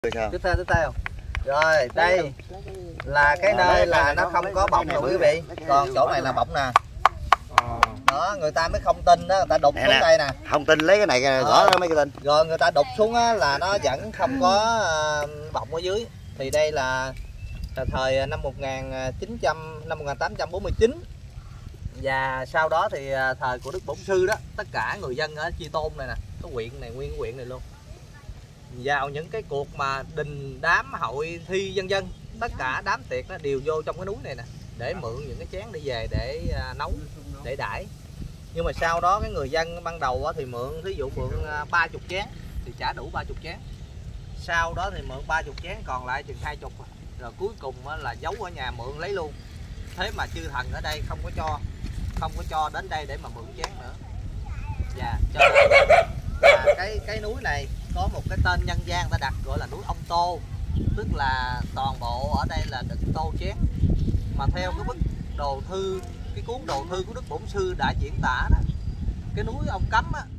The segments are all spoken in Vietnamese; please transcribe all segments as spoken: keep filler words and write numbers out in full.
Tiếp theo tiếp theo. Rồi đây là cái nơi là nó không có bọng nè quý vị. Còn chỗ này là bọng nè. Đó, người ta mới không tin đó, người ta đục xuống đây nè. Không tin lấy cái này gõ ra mấy cái tin. Rồi người ta đục xuống á là nó vẫn không có bọng ở dưới. Thì đây là thời năm một nghìn chín trăm năm một nghìn tám trăm bốn mươi chín. Và sau đó thì thời của Đức Bổn Sư đó, tất cả người dân ở Chi Tôn này nè, cái huyện này, nguyên huyện này luôn, vào những cái cuộc mà đình đám hội thi vân vân, tất cả đám tiệc nó đều vô trong cái núi này nè để mượn những cái chén đi về để nấu, để đãi. Nhưng mà sau đó cái người dân ban đầu thì mượn, thí dụ mượn ba chục chén thì trả đủ ba chục chén, sau đó thì mượn ba chục chén còn lại chừng hai chục, rồi cuối cùng là giấu ở nhà mượn lấy luôn. Thế mà chư thần ở đây không có cho, không có cho đến đây để mà mượn chén nữa. Và cho nên là cái cái núi này có một cái tên nhân gian ta đặt gọi là núi Ông Tô, tức là toàn bộ ở đây là đựng tô chén. Mà theo cái bức đồ thư, cái cuốn đồ thư của Đức Bổn Sư đã diễn tả đó, cái núi ông Cấm á.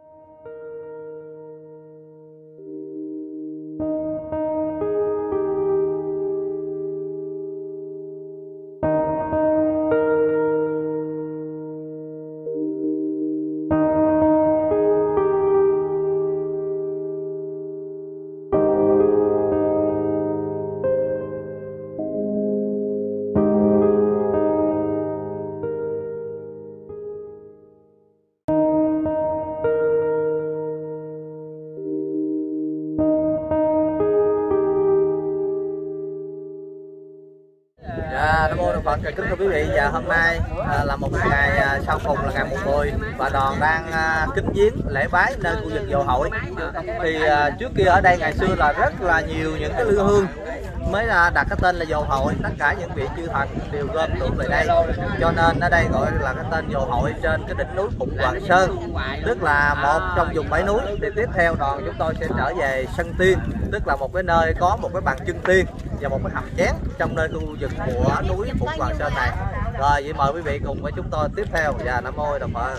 Nam mô Phật. Kính thưa quý vị, và hôm nay à, là một ngày à, sau cùng là ngày mùng mười và đoàn đang à, kính viếng lễ bái nơi khu vực Dồ Hội. Thì à, trước kia ở đây ngày xưa là rất là nhiều những cái lư hương mới à, đặt cái tên là Dồ Hội, tất cả những vị chư thần đều gom tụ về đây, cho nên ở đây gọi là cái tên Dồ Hội trên cái đỉnh núi Phụng Hoàng Sơn, tức là một trong vùng bảy núi. Thì tiếp theo đoàn chúng tôi sẽ trở về Sân Tiên, tức là một cái nơi có một cái bàn chân tiên và một cái hầm chén trong nơi khu vực của núi Phụng Hoàng Sơn này. Rồi vậy mời quý vị cùng với chúng tôi tiếp theo. Và Nam mô Đà Phật.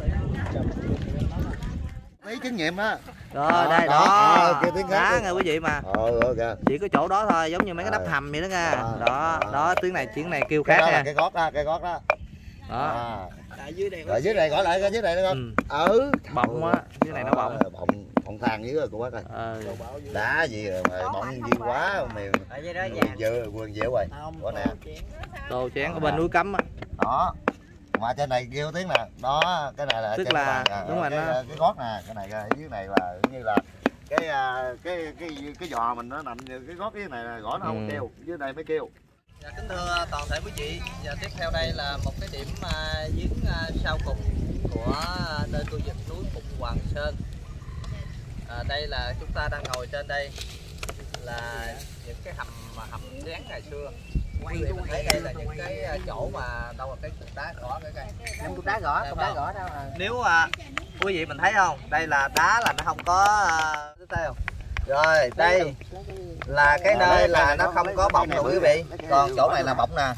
Mấy kinh nghiệm á. Rồi đó, đây đó, đó. Kia tiếng đá nghe quý vị mà. Ờ, okay. Chỉ có chỗ đó thôi, giống như mấy cái đắp hầm vậy đó nha. Đó, đó, đó, tiếng này tiếng này kêu khác nha. Là cái gót đó, cái gót đó. Đó. À. Ở dưới đây. Ở dưới này gõ lại coi dưới này được không? Ừ. Ừ. Bọng á, dưới này nó bọng. Bọng bọng than dưới rồi cô bác ơi. Ờ. Đá gì rồi mà bọng dư quá mày. Ở dưới đó vàng. Dơ quần dẻo rồi. Có nè. Tô chén ở bên núi Cấm á. Đó. Mà trên này kêu tiếng nè, đó, cái này là tức là à, đúng rồi cái, nó. Cái gót nè, cái này ở dưới này là như là cái cái cái cái giò mình nó nằm cái gót dưới này là gõ nó không ừ. kêu, dưới này mới kêu. Dạ, kính thưa toàn thể quý vị, và tiếp theo đây là một cái điểm uh, viếng uh, sau cùng của nơi khu vực núi Phụng Hoàng Sơn. À, đây là chúng ta đang ngồi trên đây là những cái hầm hầm chén ngày xưa. Quý vị mình thấy đây là những cái chỗ mà đâu là cái cục đá gõ cái cây. Những cục đá gõ, cục đá gõ đâu. Nếu uh, quý vị mình thấy không, đây là đá là nó không có tiếp theo. Rồi đây là cái nơi là nó không có bọng nè quý vị. Còn chỗ này là bọng nè.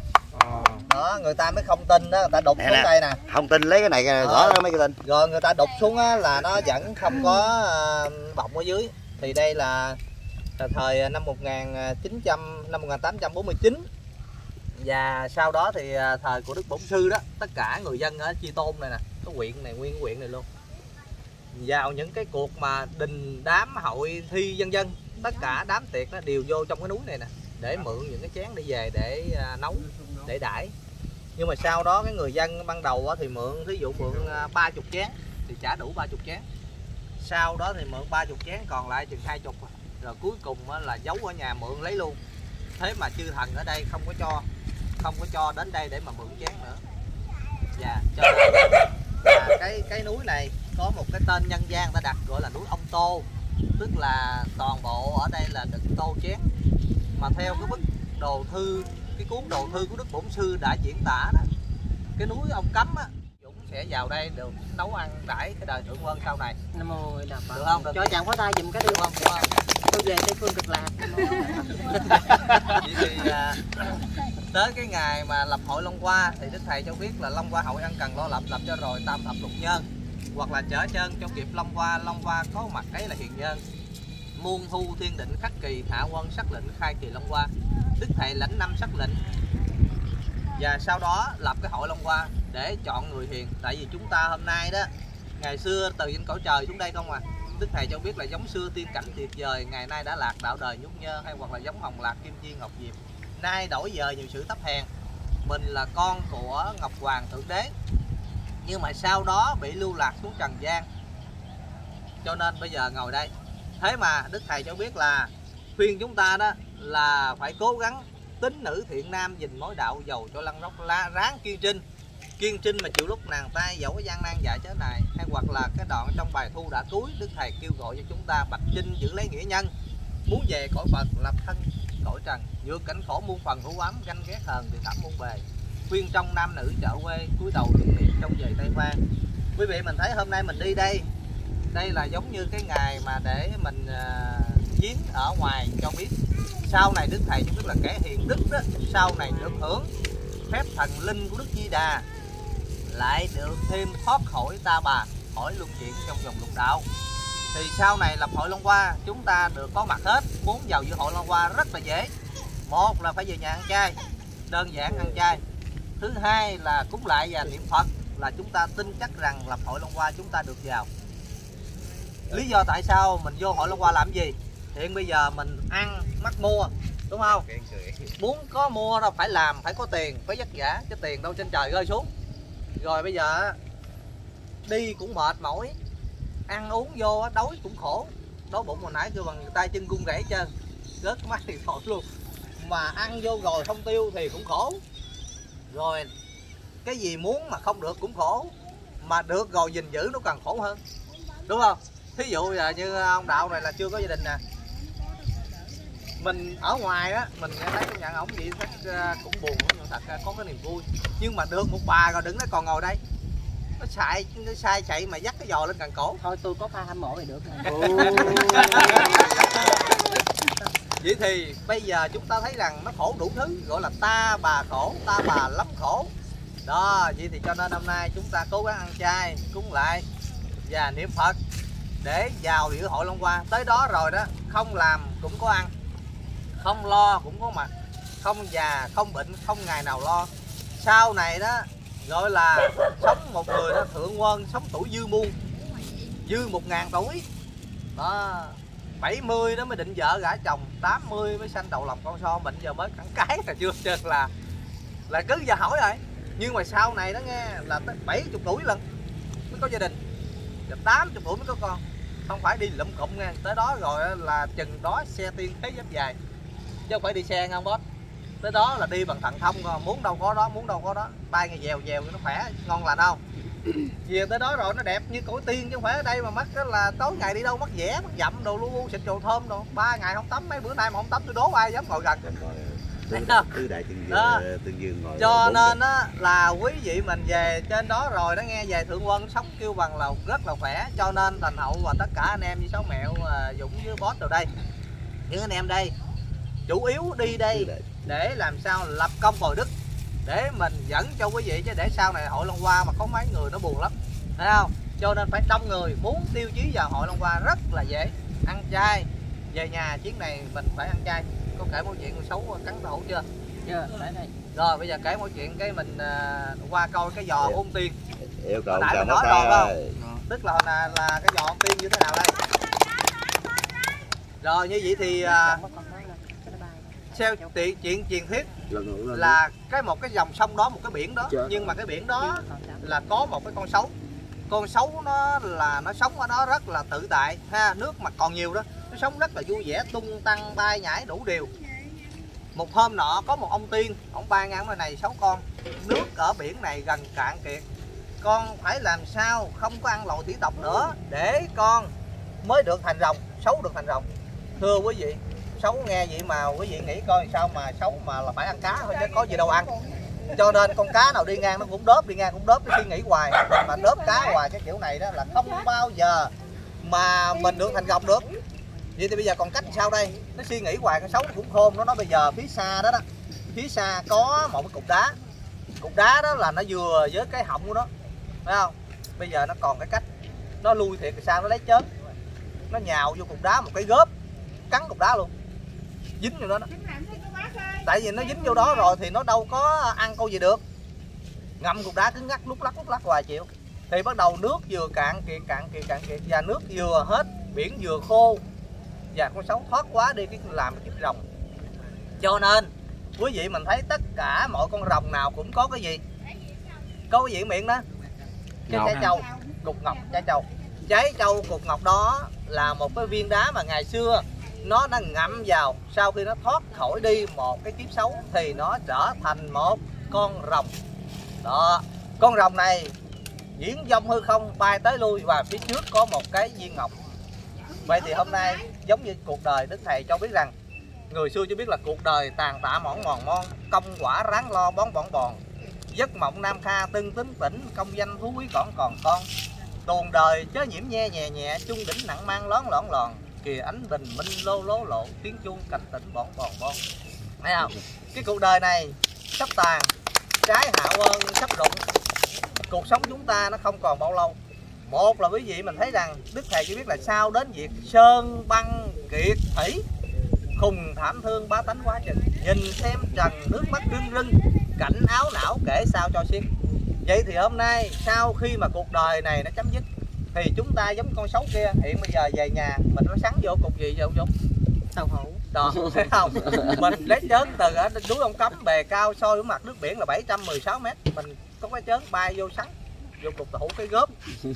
Đó, người ta mới không tin đó, người ta đục xuống đây nè. Không tin lấy cái này gõ ra mấy cái tin. Rồi người ta đục xuống á là nó vẫn không có bọng ở dưới. Thì đây là thời năm một nghìn chín trăm năm một nghìn tám trăm bốn mươi chín. Và sau đó thì thời của Đức Bổn Sư đó, tất cả người dân ở Chi Tôn này nè, cái huyện này, nguyên huyện này luôn, vào những cái cuộc mà đình đám hội thi vân vân, tất cả đám tiệc nó đều vô trong cái núi này nè để mượn những cái chén đi về để nấu, để đãi. Nhưng mà sau đó cái người dân ban đầu thì mượn, thí dụ mượn ba chục chén thì trả đủ ba chục chén, sau đó thì mượn ba chục chén còn lại chừng hai chục, rồi cuối cùng là giấu ở nhà mượn lấy luôn. Thế mà chư thần ở đây không có cho, không có cho đến đây để mà mượn chén nữa. Và cho nên là cái cái núi này có một cái tên nhân gian ta đặt gọi là núi Ông Tô, tức là toàn bộ ở đây là đựng tô chén. Mà theo cái bức đồ thư, cái cuốn đồ thư của Đức Bổn Sư đã diễn tả đó, cái núi ông Cấm á, Dũng sẽ vào đây được nấu ăn đãi cái đời thượng quân sau này. Nam mô Đà Phật. Được không? Được. Cho chàng phó tay dùm cái đi không? Được không? Tôi về Tây Phương Cực Lạc. Vậy thì à, tới cái ngày mà lập hội Long Hoa thì Đức Thầy cho biết là Long Hoa hội ăn cần lo lập, lập cho rồi tam thập lục nhân, hoặc là chở chân cho kịp Long Hoa, Long Hoa có mặt ấy là hiền nhân. muôn thu thiên định khắc kỳ, hạ quân sắc lệnh khai kỳ Long Hoa. Đức thầy lãnh năm sắc lệnh và sau đó lập cái hội Long Hoa để chọn người hiền. Tại vì chúng ta hôm nay đó, ngày xưa từ trên cõi trời xuống đây không à, Đức thầy cho biết là giống xưa tiên cảnh tuyệt vời, ngày nay đã lạc đạo đời nhút nhơ, hay hoặc là giống hồng lạc kim chi ngọc diệp, nay đổi giờ nhiều sự thấp hèn. Mình là con của Ngọc Hoàng Thượng Đế, nhưng mà sau đó bị lưu lạc xuống trần gian, cho nên bây giờ ngồi đây. Thế mà Đức thầy cho biết là khuyên chúng ta đó là phải cố gắng tính nữ thiện nam, gìn mối đạo, giàu cho lăn róc la ráng kiên trinh. Kiên trinh mà chịu lúc nàng tay, dẫu có gian nan dạ chớ này. Hay hoặc là cái đoạn trong bài thu đã cuối, Đức thầy kêu gọi cho chúng ta bạch trinh giữ lấy nghĩa nhân, muốn về cõi Phật lập thân cõi trần, vượt cảnh khổ muôn phần hữu ấm, ganh ghét hờn thì thảm muôn bề. Khuyên trong nam nữ trở quê, cúi đầu thiện niệm trong về Tây Phan. Quý vị mình thấy hôm nay mình đi đây, đây là giống như cái ngày mà để mình uh, chiến ở ngoài cho biết. Sau này Đức thầy cho biết là kẻ hiền đức đó, sau này được hưởng phép thần linh của Đức Di Đà, lại được thêm thoát khỏi ta bà, khỏi luân chuyển trong vòng lục đạo. Thì sau này lập hội Long Hoa chúng ta được có mặt hết. Muốn vào dự hội Long Hoa rất là dễ. Một là phải về nhà ăn chay, đơn giản ăn chay. Thứ hai là cúng lại và niệm Phật, là chúng ta tin chắc rằng lập hội Long Hoa chúng ta được vào. Lý do tại sao mình vô hội Long Hoa làm gì? Hiện bây giờ mình ăn mắc mua, đúng không? Muốn có mua đâu phải làm, phải có tiền, phải vất vả, chứ tiền đâu trên trời rơi xuống. Rồi bây giờ đi cũng mệt mỏi, ăn uống vô đói cũng khổ. Đói bụng hồi nãy kêu bằng tay chân gung gãy chân, rớt cái mắt thì thôi luôn. Mà ăn vô rồi không tiêu thì cũng khổ. Rồi cái gì muốn mà không được cũng khổ, mà được rồi gìn giữ nó càng khổ hơn, đúng không? Thí dụ giờ như ông Đạo này là chưa có gia đình nè, mình ở ngoài á mình nghe thấy công nhận ổng vậy cũng buồn lắm, nhưng thật ra có cái niềm vui. Nhưng mà được một bà rồi đừng nó còn ngồi đây nó xài nó sai chạy mà dắt cái giò lên càng cổ. Thôi tôi có pha hâm mộ thì được rồi. Vậy thì bây giờ chúng ta thấy rằng nó khổ đủ thứ, gọi là ta bà khổ, ta bà lắm khổ đó. Vậy thì cho nên hôm nay chúng ta cố gắng ăn chay, cúng lại và niệm Phật để vào dự hội Long Hoa. Tới đó rồi đó, không làm cũng có ăn, không lo cũng có mặt, không già không bệnh, không ngày nào lo. Sau này đó gọi là sống một người đó thượng quân, sống tuổi dư muôn, dư một ngàn tuổi đó. Bảy mươi đó mới định vợ gả chồng, tám mươi mới sanh đầu lòng con so. Mình giờ mới cẳng cái là chưa chừng là là cứ giờ hỏi rồi. Nhưng mà sau này đó nghe là tới bảy mươi tuổi lần mới có gia đình, rồi tám mươi tuổi mới có con. Không phải đi lụm cụm nghe, tới đó rồi là chừng đó xe tiên thế giáp dài, chứ không phải đi xe ngang boss. Tới đó là đi bằng thần thông rồi, muốn đâu có đó, muốn đâu có đó. Bay ngày dèo dèo nó khỏe, ngon lành không? Về tới đó rồi nó đẹp như cõi tiên, chứ không phải ở đây mà mất là tối ngày đi đâu mất vẽ, mất dặm đồ luôn, xịt dầu thơm đồ. Ba ngày không tắm, mấy bữa nay mà không tắm tôi đố ai dám ngồi gần. Tứ đại tương đó. Dương, tương Dương ngồi. Cho nên á là quý vị mình về trên đó rồi đó nghe, về thượng quân sống kêu bằng là rất là khỏe. Cho nên Thành Hậu và tất cả anh em như Sáu Mẹo, Dũng với Boss rồi đây, những anh em đây chủ yếu đi đây để làm sao lập công bồi đức, để mình dẫn cho quý vị, chứ để sau này hội Long Hoa mà có mấy người nó buồn lắm, thấy không? Cho nên phải đông người. Muốn tiêu chí vào hội Long Hoa rất là dễ, ăn chay. Về nhà chuyến này mình phải ăn chay. Có kể một chuyện xấu cắn hổ chưa? Chưa, để đây. Rồi bây giờ kể một chuyện cái mình uh, qua coi cái giò ôn tiên. Yêu cầu nãy mình nói rồi không? Tức là là, là cái giò ôn tiên như thế nào đây? Rồi như vậy thì uh, theo chuyện, chuyện truyền thuyết là cái một cái dòng sông đó, một cái biển đó, nhưng mà cái biển đó là có một cái con sấu. Con sấu nó là nó sống ở đó rất là tự tại ha, nước mà còn nhiều đó, nó sống rất là vui vẻ, tung tăng bay nhảy đủ điều. Một hôm nọ có một ông tiên, ông bay ngang ngoài này sáu con, nước ở biển này gần cạn kiệt, con phải làm sao không có ăn lòi thủy tộc nữa để con mới được thành rồng, sấu được thành rồng. Thưa quý vị, sấu nghe vậy mà quý vị nghĩ coi sao mà sấu mà là phải ăn cá thôi chứ có gì đâu ăn. Cho nên con cá nào đi ngang nó cũng đớp, đi ngang cũng đớp, nó suy nghĩ hoài. Mà đớp cá hoài cái kiểu này đó là không bao giờ mà mình được thành rồng được. Vậy thì bây giờ còn cách sao đây? Nó suy nghĩ hoài, con sấu nó cũng khôn. Nó nói bây giờ phía xa đó đó, phía xa có một cái cục đá. Cục đá đó là nó vừa với cái họng của nó, phải không? Bây giờ nó còn cái cách, nó lui thiệt thì sao nó lấy chớp, nó nhào vô cục đá một cái gớp, cắn cục đá luôn, dính vô đó, đó. Tại vì nó dính vô đó rồi thì nó đâu có ăn câu gì được, ngậm cục đá cứ ngắt lúc lắc lúc lắc hoài chịu. Thì bắt đầu nước vừa cạn kiệt cạn kiệt cạn kiệt và nước vừa hết, biển vừa khô và con sấu thoát quá đi cái làm cái kiếp rồng. Cho nên quý vị mình thấy tất cả mọi con rồng nào cũng có cái gì, có cái gì ở miệng đó, cái trái trâu, cục ngọc trái trâu. Trái trâu cục ngọc đó là một cái viên đá mà ngày xưa nó đã ngậm vào, sau khi nó thoát khỏi đi một cái kiếp xấu thì nó trở thành một con rồng. Đó, con rồng này diễn vong hư không, bay tới lui và phía trước có một cái viên ngọc. Vậy thì hôm nay giống như cuộc đời Đức Thầy cho biết rằng, người xưa cho biết là cuộc đời tàn tạ mỏng mòn mon, công quả ráng lo bón bỏn bòn, giấc mộng nam kha tưng tính tỉnh, công danh thú quý còn còn con. Tuồng đời chớ nhiễm nhe nhẹ nhẹ, trung đỉnh nặng mang lón lỏn lòn, kìa ánh bình minh lô lố lộ, tiếng chuông cảnh tỉnh bỏn bòn bon. Thấy không? Cái cuộc đời này sắp tàn, trái hạ ơn sắp rụng. Cuộc sống chúng ta nó không còn bao lâu. Một là quý vị mình thấy rằng Đức Thầy chỉ biết là sau đến việc sơn băng kiệt thủy, khùng thảm thương bá tánh quá chừng, nhìn xem trần nước mắt rưng rưng, cảnh áo não kể sao cho xiết. Vậy thì hôm nay sau khi mà cuộc đời này nó chấm dứt thì chúng ta giống con sấu kia, hiện bây giờ về nhà mình nó sắn vô cục gì vậy không? Tàu hũ. Đó, thấy không? Mình lấy chớn từ ở núi Ông Cấm bề cao soi mặt nước biển là bảy trăm mười sáu mét, mình có cái chớn bay vô sắn vô cục tàu hũ cái gớp.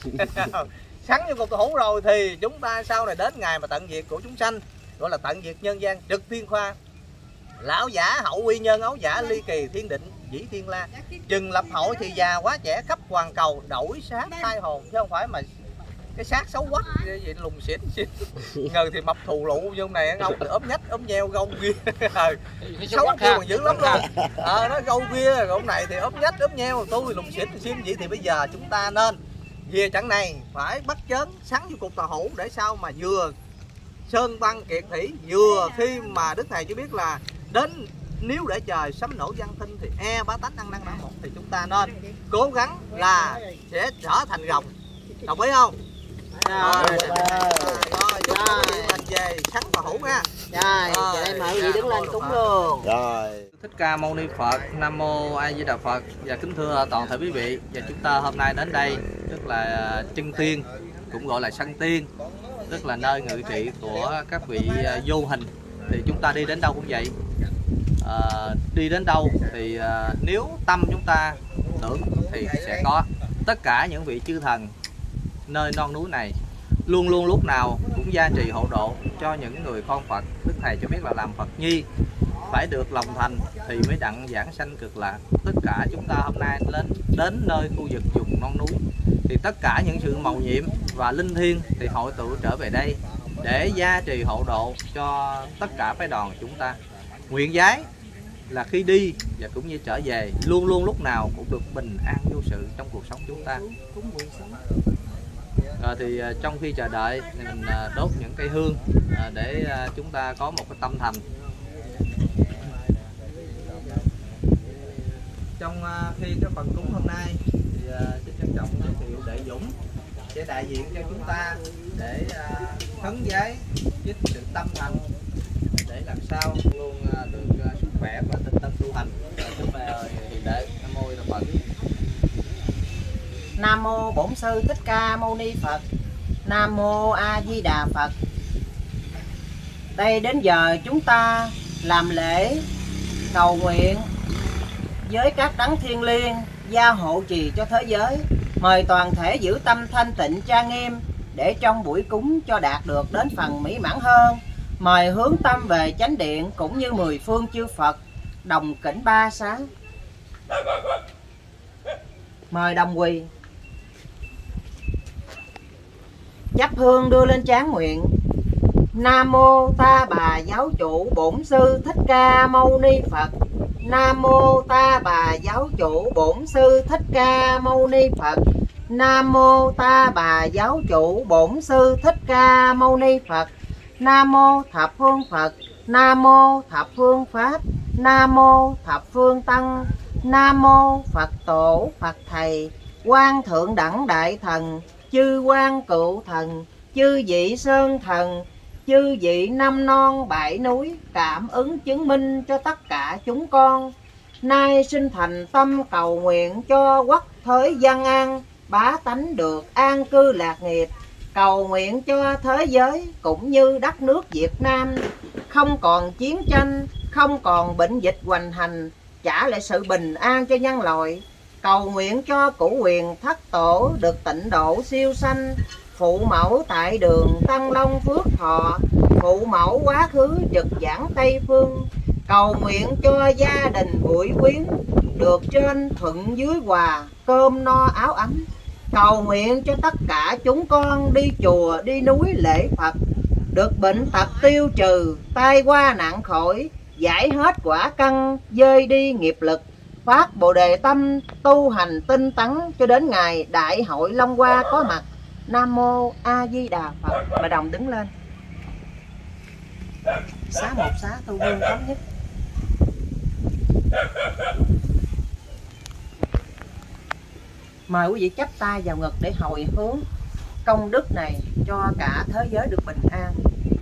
Sắn vô cục tàu hũ rồi thì chúng ta sau này đến ngày mà tận diệt của chúng sanh, gọi là tận diệt nhân gian trực thiên khoa. Lão giả hậu uy nhân, ấu giả ly kỳ thiên định dĩ thiên la, chừng lập hội thì già quá trẻ khắp hoàn cầu, đổi xác thai hồn, chứ không phải mà cái xác xấu quắc vậy lùng xỉn xỉn. Ngờ thì mập thù lụ vô này ông ốm nhách ốm nheo gâu kia. Xấu kia còn dữ lắm luôn. Ờ nó gâu kia, rồi ông này thì ốm nhách ốm nheo, tôi lùng xỉn xỉn vậy. Thì bây giờ chúng ta nên về trận này phải bắt chớn sắn vô cục tàu hũ, để sao mà vừa sơn băng kiệt thủy, vừa khi mà Đức Thầy chỉ biết là đến nếu để trời sấm nổ giăng thinh thì e bá tánh ăn năn nở một, thì chúng ta nên cố gắng là sẽ trở thành rồng. Đồng ý không? Rồi, rồi, rồi chúc quý vị mình về sắn tàu hũ nha. Rồi, giờ đây mời quý vị đứng lên cúng luôn. Rồi. Thích Ca Mâu Ni Phật, Nam Mô A Di Đà Phật. Và kính thưa toàn thể quý vị, và chúng ta hôm nay đến đây tức là chân tiên, cũng gọi là sân tiên, tức là nơi ngự trị của các vị vô hình. Thì chúng ta đi đến đâu cũng vậy, à, đi đến đâu thì à, nếu tâm chúng ta tưởng thì sẽ có. Tất cả những vị chư thần nơi non núi này luôn luôn lúc nào cũng gia trì hộ độ cho những người con Phật. Đức Thầy cho biết là làm Phật nhi phải được lòng thành thì mới đặng giảng sanh cực lạc. Tất cả chúng ta hôm nay đến đến nơi khu vực vùng non núi thì tất cả những sự mầu nhiệm và linh thiêng thì hội tụ trở về đây để gia trì hộ độ cho tất cả phái đoàn chúng ta. Nguyện giái là khi đi và cũng như trở về luôn luôn lúc nào cũng được bình an vô sự trong cuộc sống chúng ta. Rồi thì trong khi chờ đợi thì mình đốt những cây hương để chúng ta có một cái tâm thành. Trong khi cái phần cúng hôm nay thì xin trân trọng giới thiệu Đệ Dũng sẽ đại diện cho chúng ta để khấn vái với sự tâm thành để làm sao luôn được sức khỏe và tinh tấn tu hành. Xin mời Hiền Đệ. Nam Mô Đà Phật. Nam Mô Bổn Sư Thích Ca Mâu Ni Phật. Nam Mô A Di Đà Phật. Đây đến giờ chúng ta làm lễ cầu nguyện với các đấng thiêng liêng gia hộ trì cho thế giới. Mời toàn thể giữ tâm thanh tịnh trang nghiêm để trong buổi cúng cho đạt được đến phần mỹ mãn hơn. Mời hướng tâm về chánh điện cũng như mười phương chư Phật đồng kính ba sáng. Mời đồng quỳ. Chắp hương đưa lên trán nguyện. Nam Mô Ta Bà Giáo Chủ Bổn Sư Thích Ca Mâu Ni Phật. Nam Mô Ta Bà Giáo Chủ Bổn Sư Thích Ca Mâu Ni Phật. Nam Mô Ta Bà Giáo Chủ Bổn Sư Thích Ca Mâu Ni Phật. Nam Mô Thập Phương Phật. Nam Mô Thập Phương Pháp. Nam Mô Thập Phương Tăng. Nam Mô Phật Tổ Phật Thầy. Quan Thượng Đẳng Đại Thần. Chư Quan Cựu Thần. Chư Vị Sơn Thần. chư vị năm non bảy núi, cảm ứng chứng minh cho tất cả chúng con. Nay xin thành tâm cầu nguyện cho quốc thế dân an, bá tánh được an cư lạc nghiệp. Cầu nguyện cho thế giới cũng như đất nước Việt Nam không còn chiến tranh, không còn bệnh dịch hoành hành, trả lại sự bình an cho nhân loại. Cầu nguyện cho cửu quyền thất tổ được tịnh độ siêu sanh, phụ mẫu tại đường Tăng Long Phước Thọ, phụ mẫu quá khứ trực giảng Tây Phương. Cầu nguyện cho gia đình buổi quyến được trên thuận dưới hòa, cơm no áo ấm. Cầu nguyện cho tất cả chúng con đi chùa đi núi lễ Phật được bệnh tật tiêu trừ, tai qua nạn khỏi, giải hết quả căn, dơi đi nghiệp lực, phát bồ đề tâm tu hành tinh tấn cho đến ngày đại hội Long Hoa có mặt. Nam mô A Di Đà Phật. Bà Đồng đứng lên. Xá một xá tu hương thống nhất. Mời quý vị chắp tay vào ngực để hồi hướng công đức này cho cả thế giới được bình an.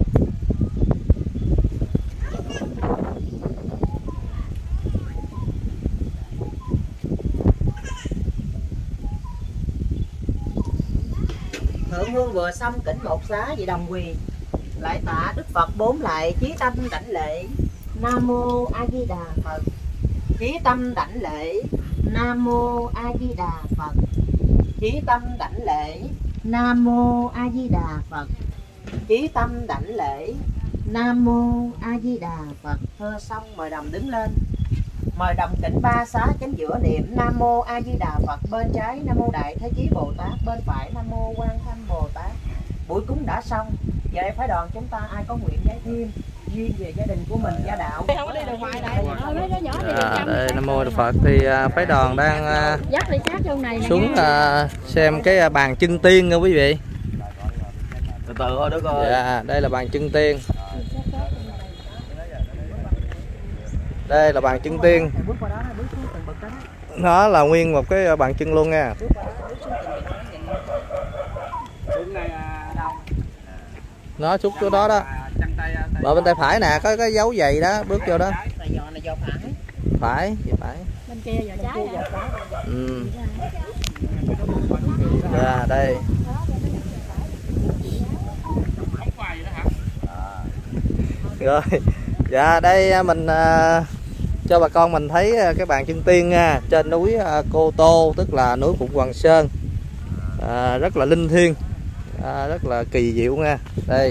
Thượng hương vừa xong kính một xá vị đồng quỳ, lại tạ Đức Phật bốn lại chí tâm đảnh lễ. Nam mô A Di Đà Phật. Chí tâm đảnh lễ. Nam mô A Di Đà Phật. Chí tâm đảnh lễ. Nam mô A Di Đà Phật. Chí tâm đảnh lễ. Nam mô A Di Đà Phật. Thưa xong mời đồng đứng lên. Mời đồng kính ba xá chánh giữa niệm Nam mô A Di Đà Phật, bên trái Nam mô Đại Thế Chí Bồ Tát, bên phải Nam mô Quan Thanh Bồ Tát. Buổi cúng đã xong. Giờ đây phái đoàn chúng ta ai có nguyện giấy thêm duyên về gia đình của mình, gia đạo. À, đây Nam mô Đức Phật. Thì uh, phái đoàn đang uh, xuống uh, xem cái uh, bàn chân tiên nha quý vị. Từ từ thôi Đức ơi. Dạ, đây là bàn chân tiên. Đây là bàn chân tiên. Nó là nguyên một cái bàn chân luôn nha. Nó chút chỗ đó đó. Ở bên tay phải nè, có cái dấu giày đó, bước vô đó. Phải, phải. Bên kia giờ trái. Ừ. Dạ, đây. Rồi. Dạ, đây mình uh, cho bà con mình thấy cái bàn chân tiên nha, trên núi uh, Cô Tô, tức là núi Phụng Hoàng Sơn. Uh, rất là linh thiêng. À, rất là kỳ diệu nha. Đây.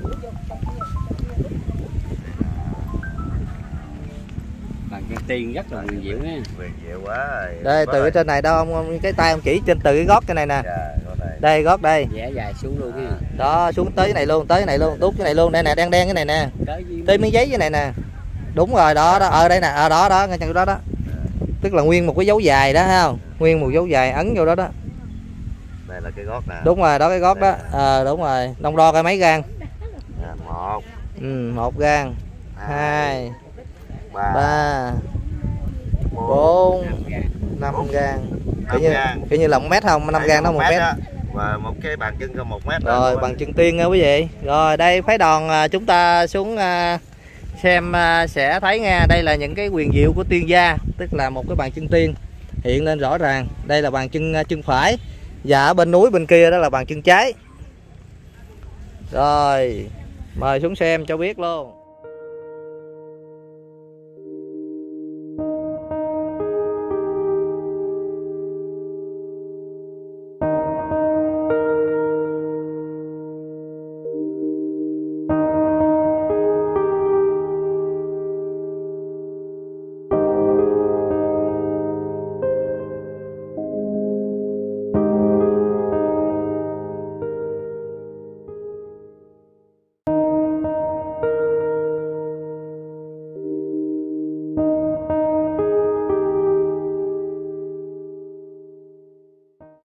Bàn chân tiên rất là huyền diệu nha. Huyền diệu quá. Đây từ cái trên này đâu ông, cái tay ông chỉ trên từ cái gót cái này nè. Dạ, này. Đây gót đây. Vẽ dài xuống luôn nha. Đó xuống tới này luôn, tới này luôn, tút cái này luôn. Đây nè, đen đen cái này nè. Tới miếng giấy cái này nè. Đúng rồi, đó đó, ở đây nè, ở đó đó, ngay chân đó đó. Tức là nguyên một cái dấu dài đó thấy không? Nguyên một dấu dài ấn vô đó đó. Đây là cái gót nè. Đúng rồi, đó cái gót đó. Ờ à, đúng rồi. Đông đo coi mấy gan? À, một. Ừ, một gan. Hai. Ba. Ba. Bốn. Năm gan. Kiểu như kiểu như là một mét không? Năm gan đó một mét. Và một cái bàn chân cao một mét. Rồi bàn chân tiên nha quý vị. Rồi đây phái đoàn chúng ta xuống xem sẽ thấy nha. Đây là những cái quyền diệu của tiên gia, tức là một cái bàn chân tiên hiện lên rõ ràng. Đây là bàn chân chân phải. Và ở bên núi bên kia đó là bàn chân trái. Rồi mời xuống xem cho biết luôn.